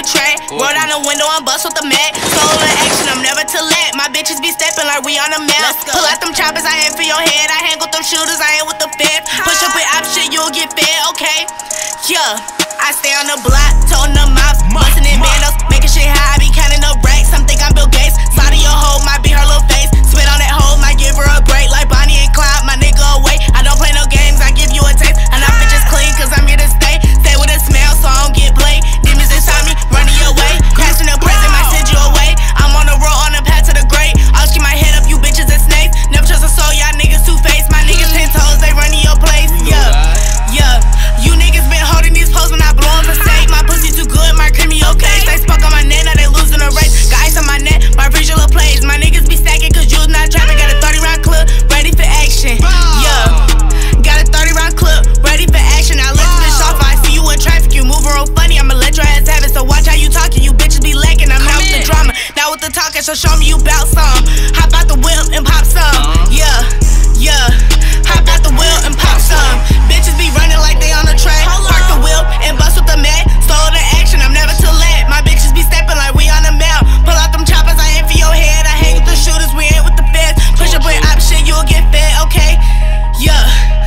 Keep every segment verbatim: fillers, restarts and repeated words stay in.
the track. Roll down the window and bust with the mat. Soul in action, I'm never to let. My bitches be stepping like we on the map. Pull out them choppers, I ain't for your head. I hang with them shooters, I ain't with the feds. Push up with op shit, you'll get fed, okay? Yeah, I stay on the block, toting them off, bustin' in bandos, making shit high. I be counting up racks. Some think I'm Bill Gates. Slide in your hoe, might be her little face. Spit on that hoe, might give her a break. Like Bonnie and Clyde, my nigga away. I don't play no games, I give you a taste. And I bitches clean, cause I'm here to stay. Stay with a smell, so I don't get played. Demons inside me, running your way. Passing the present, might send you away. I'm on the road, on the path to the great. I'll keep my head up, you bitches and snakes. Never trust a soul, y'all niggas two-faced. My niggas ten toes, they running your place. Yeah, yeah. You niggas been holding these posts when I blow up for sake. My pussy too good, my creamy okay. They spoke on my net, now they losing the race. Got ice on my neck, my regional plays. My niggas be stacking, cause you's not trapping. Got a thirty round clip, ready for action. Yeah, got a thirty round clip, ready for action. I let this bitch off, I see you in traffic. You moving real funny, I'ma let your ass have it. So watch how you talking, you bitches be lacking. I'm out with the drama, not with the talking, so show me you bout some. Hop out the whip and pop some. Yeah, yeah. Hop out the whip and pop some. Bitches be running like they on the track. Park the whip and bust with the mat. Stole the action, I'm never to let. My bitches be stepping like we on the map. Pull out them choppers, I ain't for your head. I hang with the shooters, we ain't with the feds. Push up with op shit, you'll get fed, okay? Yeah.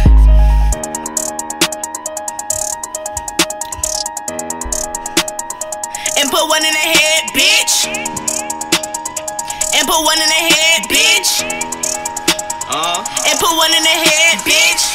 And put one in the head, bitch. And put one in the head, bitch. Uh. And put one in the head, bitch.